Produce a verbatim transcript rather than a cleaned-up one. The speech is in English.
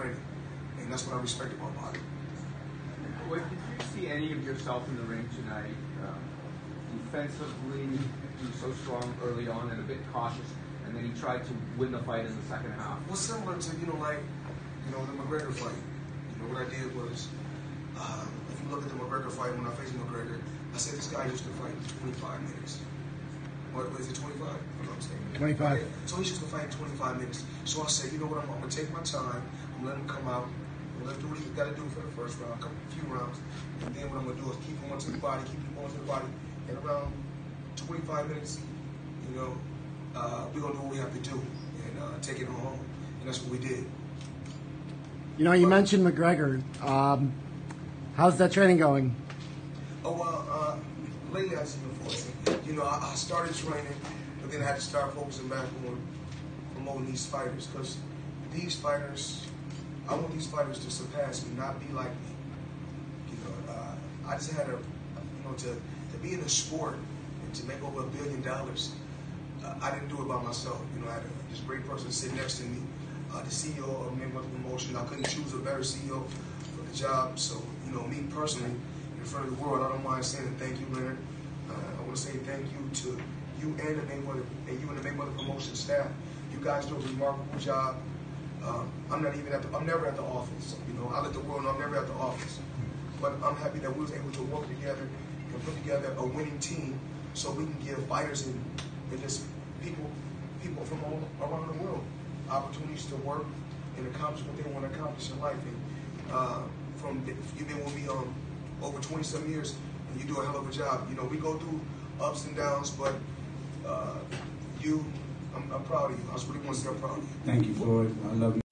granted, and that's what I respect about Bobby. What, did you see any of yourself in the ring tonight? Um, defensively, he was so strong early on and a bit cautious, and then he tried to win the fight in the second half. Well, similar to, you know, like, you know, the McGregor fight. You know, what I did was, uh, if you look at the McGregor fight, when I faced McGregor, I said this guy used to fight twenty-five minutes. What was it, twenty-five? I'm not mistaken. twenty-five. Okay. So he used to fight twenty-five minutes. So I said, you know what, I'm, I'm going to take my time, I'm going to let him come out, I'm going to do what he's got to do for the first round, a couple, few rounds, and then what I'm going to do is keep him going to the body, keep him going to the body, and around twenty-five minutes, you know, uh, we're going to do what we have to do and uh, take it home. And that's what we did. You know, you but, mentioned McGregor. Um, how's that training going? Oh, well, uh, lately I've seen forcing. You know, I, I started training, but then I had to start focusing back on promoting these fighters, because these fighters, I want these fighters to surpass me, not be like me. You know, uh, I just had a, you know, to, to be in the sport and to make over a billion dollars, uh, I didn't do it by myself. You know, I had a, this great person sitting next to me, uh, the C E O of Mayweather Promotion. I couldn't choose a better C E O for the job. So, you know, me personally, in front of the world, I don't mind saying thank you, Leonard. Uh, I want to say thank you to you and the Mayweather, and you and the Mayweather Promotion staff. You guys do a remarkable job. Um, I'm not even at the, I'm never at the office. You know, I let the world know I'm never at the office. But I'm happy that we was able to work together and put together a winning team, so we can give fighters and, and just people, people from all around the world opportunities to work and accomplish what they want to accomplish in life. And uh, from you've been with me um, over twenty some years, and you do a hell of a job. You know, we go through ups and downs, but uh, you, I'm, I'm proud of you. I just really want to say I'm proud of you. Thank you, Floyd. I love you.